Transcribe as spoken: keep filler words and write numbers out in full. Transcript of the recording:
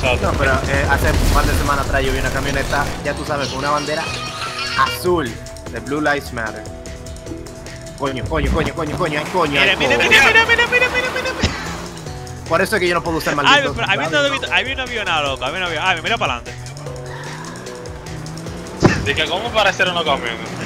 No, pero eh, hace un par de semanas atrás yo vi una camioneta, ya tú sabes, con una bandera azul de Blue Lives Matter. Coño, coño, coño, coño, coño, ay, coño, ay, Mira, mira, coño. mira, mira, mira, mira, mira, mira, mira. Por eso es que yo no puedo usar Ay, maldito. pero ahí viene un ahí viene un avionado, loco, ahí viene un avión. Ay, mira para adelante. Dije, ¿cómo parecer unos camiones?